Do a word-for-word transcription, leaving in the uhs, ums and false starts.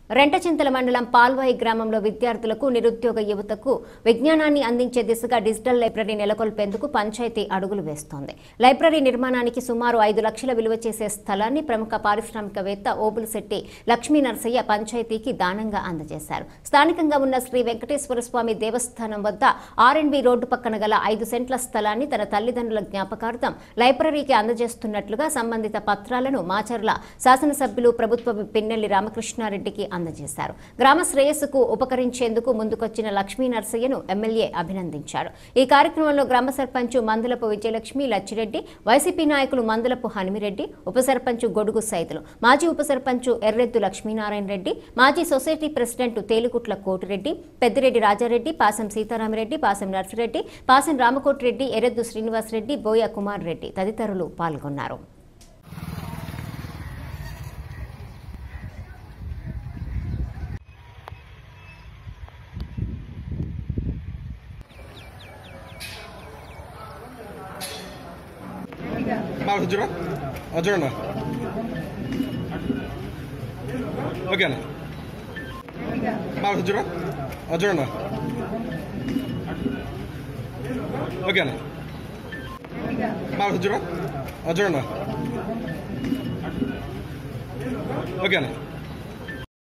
రెంటచింతల మండలం పాల్వాయి గ్రామంలో విద్యార్థులకు నిరుద్యోగ యువతకు విజ్ఞానాన్ని అందించే దిశగా డిజిటల్ లైబ్రరీ నెలకొల్పేందుకు పంచాయతీ అడుగులు వేస్తోంది. లైబ్రరీ నిర్మాణానికి సుమారు ఐదు లక్షల విలువ చేసే స్థలాన్ని ప్రముఖ పారిశ్రామికవేత్త ఓబుల్శెట్టి లక్ష్మీ నరసయ పంచాయతీకి దానంగా అందజేశారు. స్థానికంగా ఉన్న శ్రీ వెంకటేశ్వర స్వామి దేవస్థానం వద్ద ఆర్ అండ్ బి రోడ్డు పక్కన గల ఐదు సెంట్ల స్థలాన్ని తన తల్లిదండ్రుల జ్ఞాపకార్థం లైబ్రరీకి అందజేస్తున్నట్లుగా సంబంధిత పత్రాలను మాచర్ల శాసనసభ్యులు ప్రభుత్వ పిన్నెల్లి రామకృష్ణారెడ్డికి అందజేశారు. గ్రామ శ్రేయస్సుకు ఉపకరించేందుకు ముందుకొచ్చిన లక్ష్మీ నరసయ్యను ఎమ్మెల్యే అభినందించారు. ఈ కార్యక్రమంలో గ్రామ సర్పంచ్ మందులపు విజయలక్ష్మి లచ్చిరెడ్డి, వైసీపీ నాయకులు మందులపు హనుమిరెడ్డి, ఉప సర్పంచ్ గొడుగు సైదులు, మాజీ ఉప సర్పంచ్ ఎర్రెద్దు లక్ష్మీనారాయణ రెడ్డి, మాజీ సొసైటీ ప్రెసిడెంట్ తేలుకుట్ల కోటిరెడ్డి, పెద్దిరెడ్డి రాజారెడ్డి, పాసం సీతారామరెడ్డి, పాసం నర్సిరెడ్డి, పాసం రామకోటిరెడ్డి, ఎర్రెద్దు శ్రీనివాసరెడ్డి, బోయ కుమార్ రెడ్డి తదితరులు పాల్గొన్నారు. చూడ చూడండి ఓకేనా చూడ చూడండి ఓకేనా చూడ చూడండి ఓకేనా